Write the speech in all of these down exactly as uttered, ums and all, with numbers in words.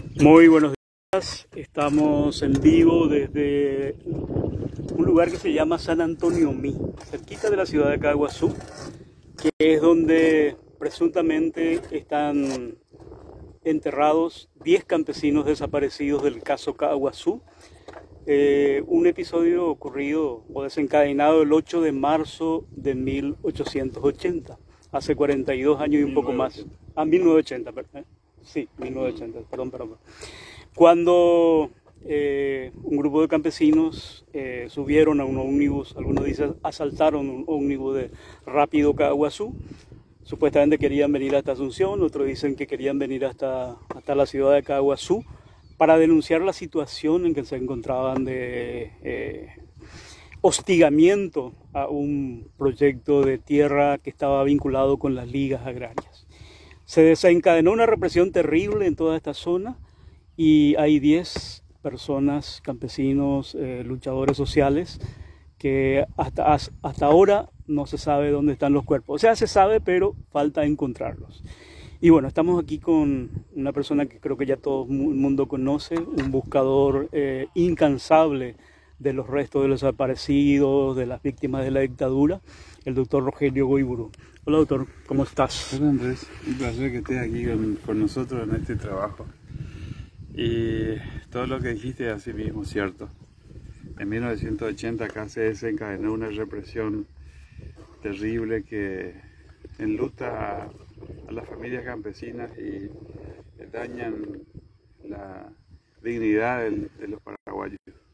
Muy buenos días, estamos en vivo desde un lugar que se llama San Antonio Mí, cerquita de la ciudad de Caguazú, que es donde presuntamente están enterrados diez campesinos desaparecidos del caso Caguazú. Eh, un episodio ocurrido o desencadenado el ocho de marzo de mil ochocientos ochenta, hace cuarenta y dos años y un poco más. Ah, mil novecientos ochenta, ¿verdad? Sí, mil novecientos ochenta, perdón, perdón. Cuando eh, un grupo de campesinos eh, subieron a un ómnibus, algunos dicen asaltaron un ómnibus de Rápido Caguazú, supuestamente querían venir hasta Asunción, otros dicen que querían venir hasta, hasta la ciudad de Caguazú para denunciar la situación en que se encontraban de eh, hostigamiento a un proyecto de tierra que estaba vinculado con las ligas agrarias. Se desencadenó una represión terrible en toda esta zona y hay diez personas, campesinos, eh, luchadores sociales, que hasta, hasta ahora no se sabe dónde están los cuerpos. O sea, se sabe, pero falta encontrarlos. Y bueno, estamos aquí con una persona que creo que ya todo el mundo conoce, un buscador eh, incansable de los restos de los desaparecidos, de las víctimas de la dictadura, el doctor Rogelio Goiburu. Hola doctor, ¿cómo estás? Hola Andrés, un placer que estés aquí con, con nosotros en este trabajo. Y todo lo que dijiste es así mismo cierto. En mil novecientos ochenta acá se desencadenó una represión terrible que enluta a, a las familias campesinas y dañan la dignidad de, de los paraguayos.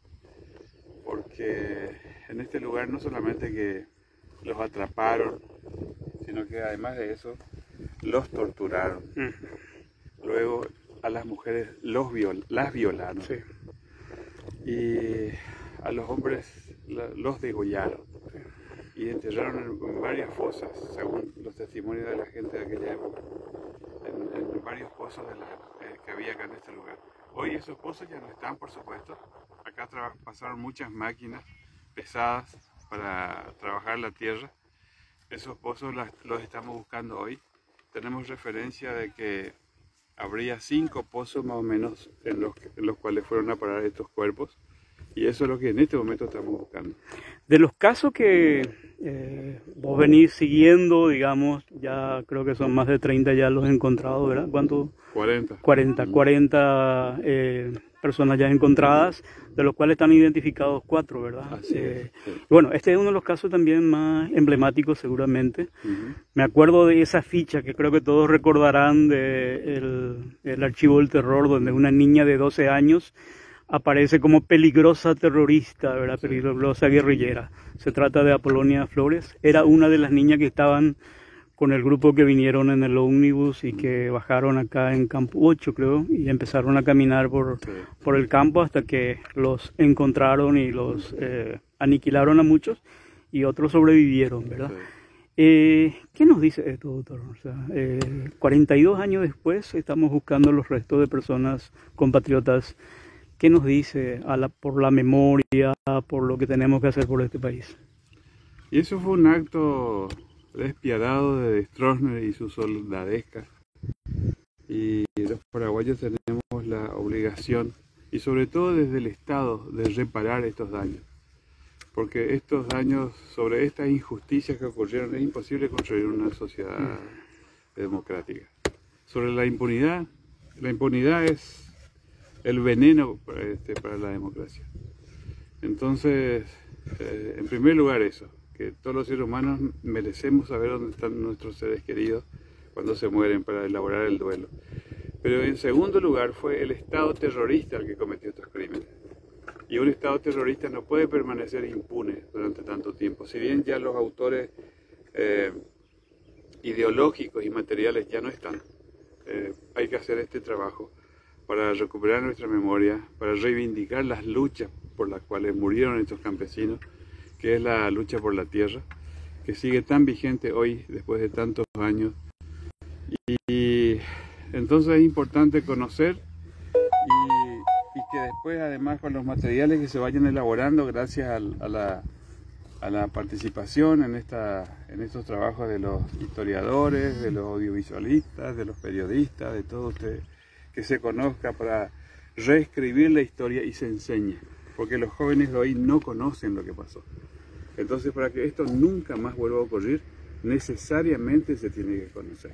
Porque en este lugar no solamente que los atraparon, sino que además de eso los torturaron. Mm. Luego a las mujeres los viol las violaron. Sí. Y a los hombres los degollaron. Sí. Y enterraron en varias fosas, según los testimonios de la gente de aquella época, en, en varios pozos de la, eh, que había acá en este lugar. Hoy esos pozos ya no están, por supuesto. Acá pasaron muchas máquinas pesadas para trabajar la tierra. Esos pozos las, los estamos buscando hoy. Tenemos referencia de que habría cinco pozos más o menos en los, en los cuales fueron a parar estos cuerpos. Y eso es lo que en este momento estamos buscando. De los casos que eh, vos venís siguiendo, digamos, ya creo que son más de treinta ya los encontrados, ¿verdad? ¿Cuántos? cuarenta. cuarenta, cuarenta eh, personas ya encontradas, de los cuales están identificados cuatro, ¿verdad? Así eh, es, sí. Bueno, este es uno de los casos también más emblemáticos seguramente. Uh-huh. Me acuerdo de esa ficha que creo que todos recordarán del de el archivo del terror, donde una niña de doce años aparece como peligrosa terrorista, ¿verdad? Sí. Peligrosa guerrillera. Se trata de Apolonia Flores. Era una de las niñas que estaban con el grupo que vinieron en el ómnibus y que bajaron acá en Campo ocho, creo, y empezaron a caminar por, sí. por el campo hasta que los encontraron y los eh, aniquilaron a muchos y otros sobrevivieron, ¿verdad? Sí. Eh, ¿Qué nos dice esto, doctor? O sea, eh, cuarenta y dos años después estamos buscando los restos de personas compatriotas. ¿Qué nos dice a la, por la memoria, por lo que tenemos que hacer por este país? Y eso fue un acto despiadado de Stroessner y sus soldadescas. Y los paraguayos tenemos la obligación, y sobre todo desde el Estado, de reparar estos daños. Porque estos daños, sobre estas injusticias que ocurrieron, es imposible construir una sociedad mm. democrática. Sobre la impunidad, la impunidad es el veneno para, este, para la democracia. Entonces, eh, en primer lugar eso, que todos los seres humanos merecemos saber dónde están nuestros seres queridos cuando se mueren para elaborar el duelo. Pero en segundo lugar fue el Estado terrorista el que cometió estos crímenes. Y un Estado terrorista no puede permanecer impune durante tanto tiempo. Si bien ya los autores eh, ideológicos y materiales ya no están, eh, hay que hacer este trabajo para recuperar nuestra memoria, para reivindicar las luchas por las cuales murieron estos campesinos, que es la lucha por la tierra, que sigue tan vigente hoy después de tantos años. Y entonces es importante conocer y, y que después además con los materiales que se vayan elaborando gracias a, a, la, a la participación en, esta, en estos trabajos de los historiadores, de los audiovisualistas, de los periodistas, de todos ustedes, que se conozca, para reescribir la historia y se enseñe, porque los jóvenes de hoy no conocen lo que pasó. Entonces, para que esto nunca más vuelva a ocurrir, necesariamente se tiene que conocer.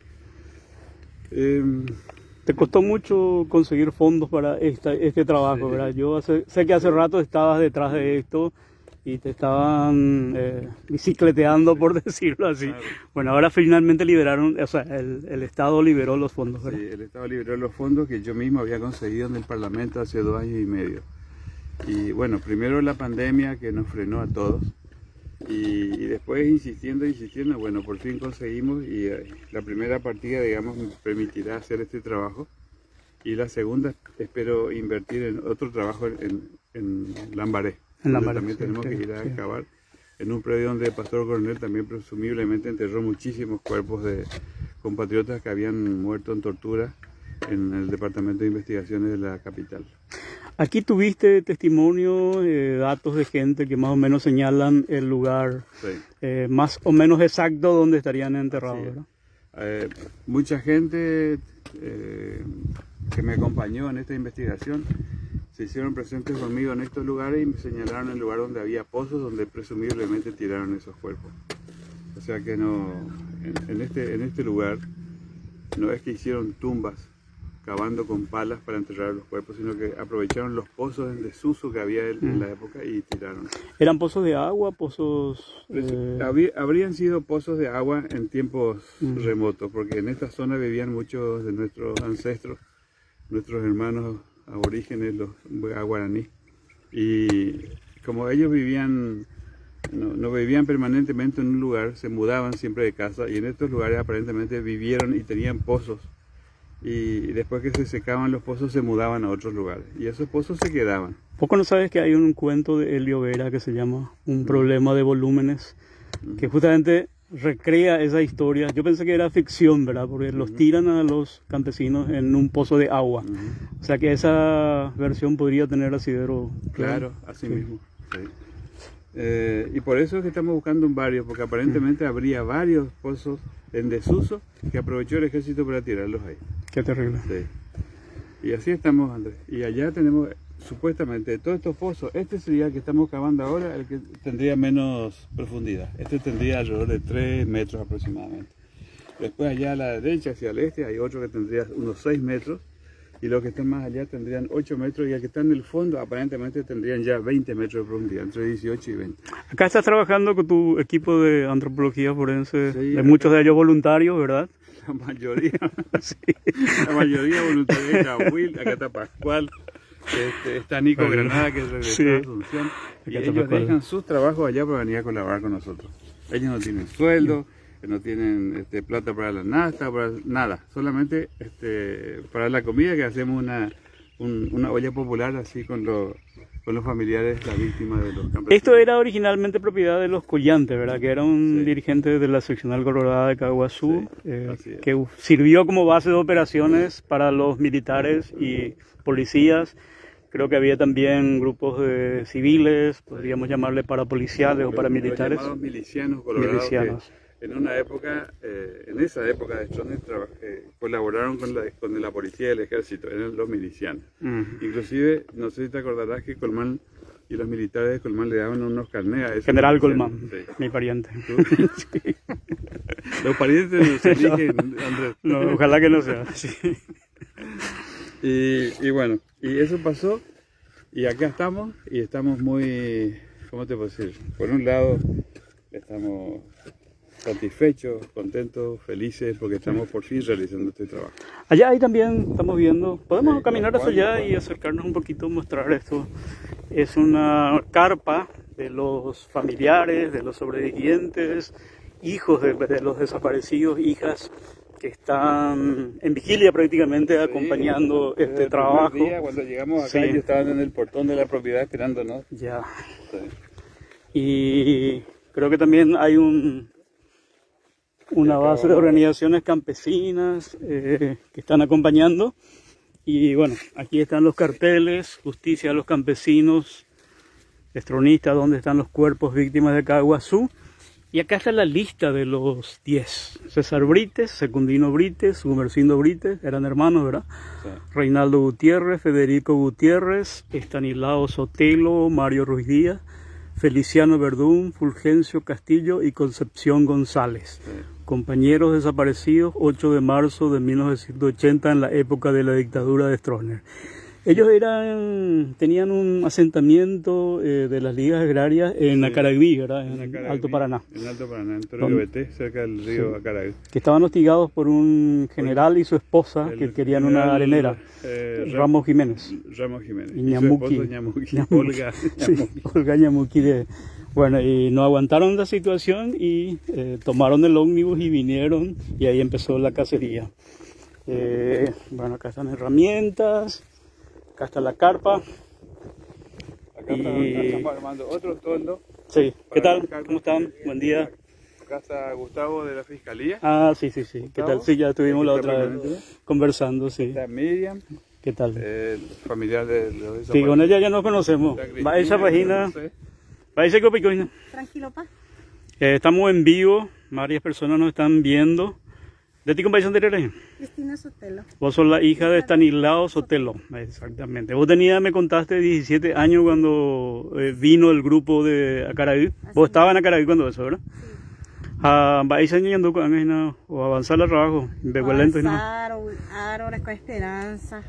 Eh, ¿Te costó mucho conseguir fondos para esta, este trabajo, sí, verdad? Yo hace, sé que hace rato estabas detrás de esto y te estaban eh, bicicleteando, por decirlo así. Claro. Bueno, ahora finalmente liberaron, o sea, el, el Estado liberó los fondos, ¿verdad? Sí, el Estado liberó los fondos que yo mismo había conseguido en el Parlamento hace dos años y medio. Y bueno, primero la pandemia que nos frenó a todos. Y, y después insistiendo, insistiendo, bueno, por fin conseguimos y eh, la primera partida, digamos, me permitirá hacer este trabajo y la segunda espero invertir en otro trabajo en, en Lambaré. En Lambaré, también sí, tenemos sí, que ir a sí. excavar en un predio donde el pastor Coronel también presumiblemente enterró muchísimos cuerpos de compatriotas que habían muerto en tortura en el Departamento de Investigaciones de la capital. Aquí tuviste testimonio, eh, datos de gente que más o menos señalan el lugar, sí. eh, más o menos exacto donde estarían enterrados, ¿verdad? Eh, mucha gente eh, que me acompañó en esta investigación se hicieron presentes conmigo en estos lugares y me señalaron el lugar donde había pozos donde presumiblemente tiraron esos cuerpos. O sea que no, en, en, este, en este lugar no es que hicieron tumbas cavando con palas para enterrar los cuerpos, sino que aprovecharon los pozos en desuso que había en, en la época y tiraron. ¿Eran pozos de agua, pozos...? Eh... Habría, habrían sido pozos de agua en tiempos mm. remotos, porque en esta zona vivían muchos de nuestros ancestros, nuestros hermanos aborígenes, los guaraní, y como ellos vivían, no, no vivían permanentemente en un lugar, se mudaban siempre de casa, y en estos lugares aparentemente vivieron y tenían pozos. Y después que se secaban los pozos se mudaban a otros lugares y esos pozos se quedaban. ¿Poco no sabes que hay un cuento de Elio Vera que se llama Un problema de volúmenes? Uh-huh. Que justamente recrea esa historia. Yo pensé que era ficción, ¿verdad? Porque uh-huh. los tiran a los campesinos en un pozo de agua. Uh-huh. O sea que esa versión podría tener asidero. Claro, así sí. mismo. Sí. Eh, y por eso es que estamos buscando un varios, porque aparentemente uh-huh. habría varios pozos en desuso que aprovechó el ejército para tirarlos ahí. Qué terrible. Sí. Y así estamos, Andrés. Y allá tenemos, supuestamente, de todos estos pozos, este sería el que estamos cavando ahora, el que tendría menos profundidad. Este tendría alrededor de tres metros aproximadamente. Después allá a la derecha, hacia el este, hay otro que tendría unos seis metros. Y los que están más allá tendrían ocho metros y el que está en el fondo aparentemente tendrían ya veinte metros de profundidad, entre dieciocho y veinte. Acá estás trabajando con tu equipo de antropología forense, sí, de muchos de ellos voluntarios, ¿verdad? La mayoría, sí. La mayoría voluntarios. Acá Will, acá está Pascual, este, está Nico Pero, Granada que regresó sí. a Asunción y ellos Pascual. dejan sus trabajos allá para venir a colaborar con nosotros. Ellos no tienen sueldo. Sí. No tienen este, plata para la nasta, para nada, solamente este, para la comida, que hacemos una, un, una olla popular así con, lo, con los familiares, las víctimas de los campesinos. Esto era originalmente propiedad de los Collantes, ¿verdad? Que era un sí. dirigente de la seccional colorada de Caguazú, sí, eh, que sirvió como base de operaciones para los militares y policías. Creo que había también grupos de civiles, podríamos llamarle parapoliciales o paramilitares. Los llamados milicianos colorados. Milicianos. En una época, eh, en esa época de Stroessner eh, colaboraron con la, con la policía y el ejército, eran los milicianos. Uh-huh. Inclusive, no sé si te acordarás que Colmán y los militares de Colmán le daban unos carnés a esos General Colmán, sí. mi pariente. Sí. Los parientes no se eligen, Andrés. No, ojalá que no sea. Sí. Y, y bueno, y eso pasó, y acá estamos, y estamos muy, ¿cómo te puedo decir? Por un lado, estamos satisfechos, contentos, felices, porque estamos por fin realizando este trabajo. Allá ahí también estamos viendo, podemos sí, caminar hacia allá y acercarnos un poquito, mostrar esto. Es una carpa de los familiares, de los sobrevivientes, hijos de, de los desaparecidos, hijas que están en vigilia prácticamente sí, acompañando este el trabajo. Día, cuando llegamos acá, sí. ellos estaban en el portón de la propiedad esperándonos. Ya. Sí. Y creo que también hay un una base de organizaciones campesinas eh, que están acompañando. Y bueno, aquí están los carteles, Justicia a los Campesinos, Estronista, donde están los cuerpos víctimas de Caguazú. Y acá está la lista de los diez. César Brites, Secundino Brites, Gumersindo Brites, eran hermanos, ¿verdad? Sí. Reinaldo Gutiérrez, Federico Gutiérrez, Estanislao Sotelo, Mario Ruiz Díaz, Feliciano Verdún, Fulgencio Castillo y Concepción González. Sí. Compañeros desaparecidos, ocho de marzo de mil novecientos ochenta, en la época de la dictadura de Stroessner. Ellos eran, tenían un asentamiento eh, de las ligas agrarias en sí, Acaragüí, ¿verdad? En, en Acaragüí, Alto Paraná. En Alto Paraná, en Torregueté, cerca del río sí, Acaragüí. Que estaban hostigados por un general y su esposa el, que querían general, una arenera, eh, Ramos Jiménez. Ramos Jiménez. Y Ñamuqui. Y Ñamuqui. Ñamuqui. Olga sí, Ñamuqui. Olga Ñamuqui. De, bueno, y no aguantaron la situación y eh, tomaron el ómnibus y vinieron y ahí empezó la cacería. Eh, bueno, acá están herramientas. Acá está la carpa. Acá y... está, estamos armando otro toldo. Sí, ¿qué tal? ¿Cómo están? Buen día. Acá está Gustavo de la Fiscalía. Ah, sí, sí, sí. Gustavo. ¿Qué tal? Sí, ya estuvimos la otra vez conversando, sí. Está Miriam. ¿Qué tal? Eh, familiar de los sí, con ella ya nos conocemos. Va a esa página. Va a ese copicoina. Tranquilo, pa. Eh, estamos en vivo. Varias personas nos están viendo. ¿De ti compañía anteriores? Cristina Sotelo. Vos sos la hija de Estanislao Sotelo, exactamente. Vos tenías, me contaste, diecisiete años cuando eh, vino el grupo de Acaragüí. Vos estabas en Acaragüí cuando eso, ¿verdad? Sí. Ah, vais enseñando o avanzar el trabajo, lento y no. Ahora con esperanza.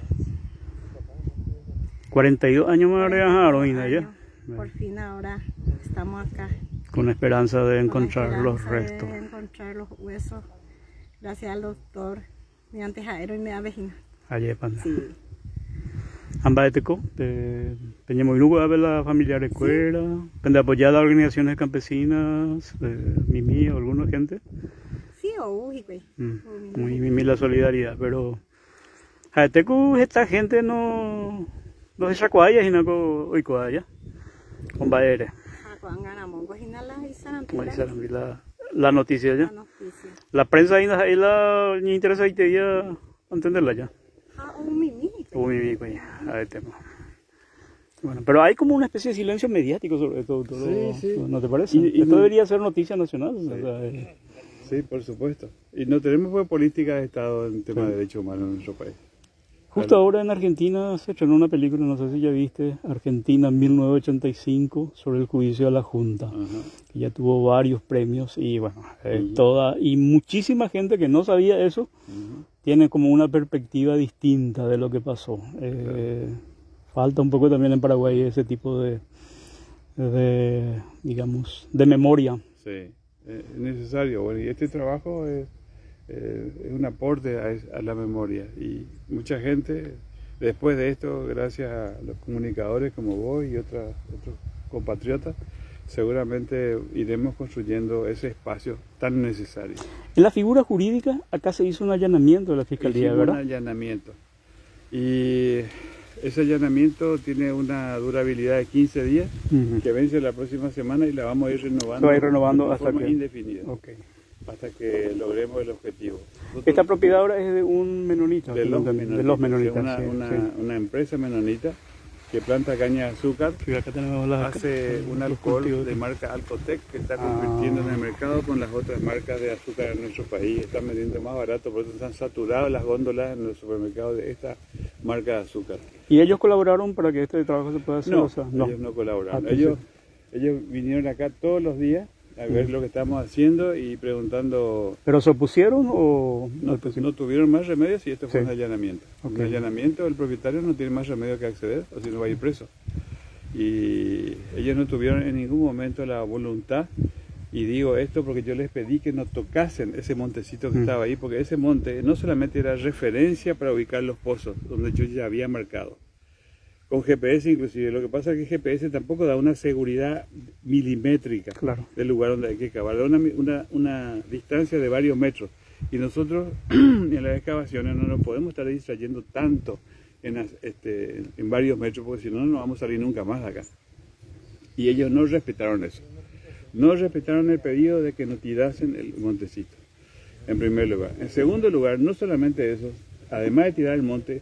cuarenta y dos años más agregaron, ya. Por fin ahora estamos acá. Con esperanza de encontrar esperanza los restos. De encontrar los huesos. Gracias al doctor, mediante Jaero y media vecina. Ayer, panda. Sí. Amba de Teco, de Peñamoinuco, a ver la familia de escuela, sí. De apoyar las organizaciones campesinas, de Mimi o alguna gente. Sí, o Uji, güey. Mm. Muy Mimi la solidaridad, pero a Teco esta gente no no se sacuaya y no hoy cuaya. Con Baere. La la noticia ya. La, noticia. La prensa ahí ahí la ni interesa y te ya entenderla ya. Ah, un mimi. Un mimi, pues, a ver tema. Bueno, pero hay como una especie de silencio mediático sobre todo, todo sí, sí. ¿No te parece? Y, y Esto no... debería ser noticia nacional. Sí. O sea, eh... sí, por supuesto. Y no tenemos pues, política de Estado en tema sí. de derechos humanos en nuestro país. Justo claro. Ahora en Argentina se estrenó una película, no sé si ya viste, Argentina mil novecientos ochenta y cinco, sobre el juicio a la Junta, uh-huh. que ya tuvo varios premios y bueno, eh, uh-huh. toda y muchísima gente que no sabía eso uh-huh. tiene como una perspectiva distinta de lo que pasó. Eh, claro. Falta un poco también en Paraguay ese tipo de, de digamos, de memoria. Sí, es necesario. Bueno, y este trabajo es... Eh, es un aporte a, a la memoria y mucha gente después de esto, gracias a los comunicadores como vos y otras, otros compatriotas, seguramente iremos construyendo ese espacio tan necesario. En la figura jurídica acá se hizo un allanamiento de la Fiscalía, Hicimos ¿verdad? Un allanamiento y ese allanamiento tiene una durabilidad de quince días uh-huh. que vence la próxima semana y la vamos a ir renovando, va a ir renovando de hasta forma que... indefinida. Okay. Hasta que logremos el objetivo. Nosotros, esta propiedad ahora es de un menonita. De los menonitas. De los menonitas una, sí, una, sí. una empresa menonita que planta caña de azúcar, sí, acá tenemos la, hace un alcohol de marca Alcotec que está compitiendo ah. en el mercado con las otras marcas de azúcar en nuestro país. Están vendiendo más barato, por eso están saturadas las góndolas en los supermercados de esta marca de azúcar. ¿Y ellos colaboraron para que este trabajo se pueda hacer? No, o sea, no. ellos no colaboraron. Ah, ellos, ellos vinieron acá todos los días a ver lo que estamos haciendo y preguntando... ¿Pero se opusieron o...? No, no tuvieron más remedio si esto fue sí. un allanamiento. Okay. Un allanamiento, el propietario no tiene más remedio que acceder, o si no va a ir preso. Y ellos no tuvieron en ningún momento la voluntad, y digo esto porque yo les pedí que no tocasen ese montecito que mm. estaba ahí, porque ese monte no solamente era referencia para ubicar los pozos, donde yo ya había marcado, con G P S inclusive. Lo que pasa es que G P S tampoco da una seguridad milimétrica claro. del lugar donde hay que cavar, da una, una, una distancia de varios metros. Y nosotros en las excavaciones no nos podemos estar distrayendo tanto en, este, en varios metros, porque si no, no vamos a salir nunca más de acá. Y ellos no respetaron eso. No respetaron el pedido de que nos tirasen el montecito, en primer lugar. En segundo lugar, no solamente eso, además de tirar el monte,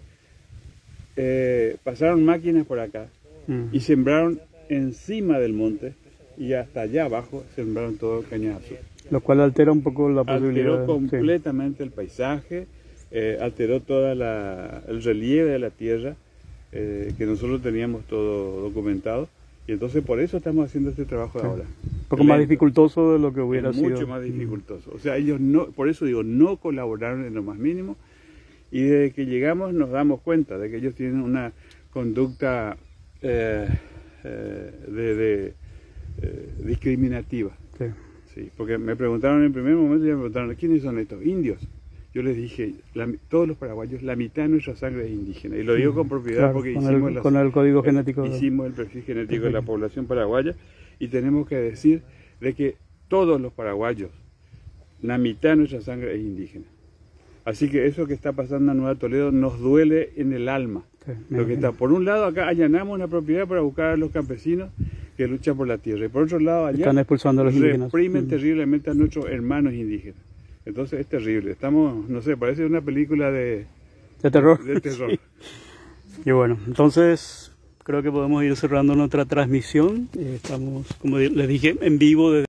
Eh, pasaron máquinas por acá mm. y sembraron encima del monte y hasta allá abajo sembraron todo caña de azúcar. Lo cual altera un poco la posibilidad. Alteró completamente sí. el paisaje, eh, alteró todo el relieve de la tierra, eh, que nosotros teníamos todo documentado, y entonces por eso estamos haciendo este trabajo sí. de ahora. Un poco más dificultoso de lo que hubiera mucho sido. Mucho más dificultoso. O sea, ellos no, por eso digo, no colaboraron en lo más mínimo, y desde que llegamos nos damos cuenta de que ellos tienen una conducta eh, eh, de, de eh, discriminativa. Sí. Sí, porque me preguntaron en el primer momento, ya me preguntaron, ¿quiénes son estos? Indios. Yo les dije, la, todos los paraguayos, la mitad de nuestra sangre es indígena. Y lo digo con propiedad claro, porque con hicimos, el, las, con el código genético. hicimos el perfil genético de la población paraguaya, y tenemos que decir de que todos los paraguayos, la mitad de nuestra sangre es indígena. Así que eso que está pasando en Nueva Toledo nos duele en el alma. Sí, lo que está, por un lado acá allanamos una propiedad para buscar a los campesinos que luchan por la tierra, y por otro lado allá están expulsando a los indígenas. Reprimen mm. terriblemente a nuestros hermanos indígenas. Entonces es terrible. Estamos, no sé, parece una película de, de terror. De terror. Sí. Y bueno, entonces creo que podemos ir cerrando nuestra transmisión. Estamos, como les dije, en vivo desde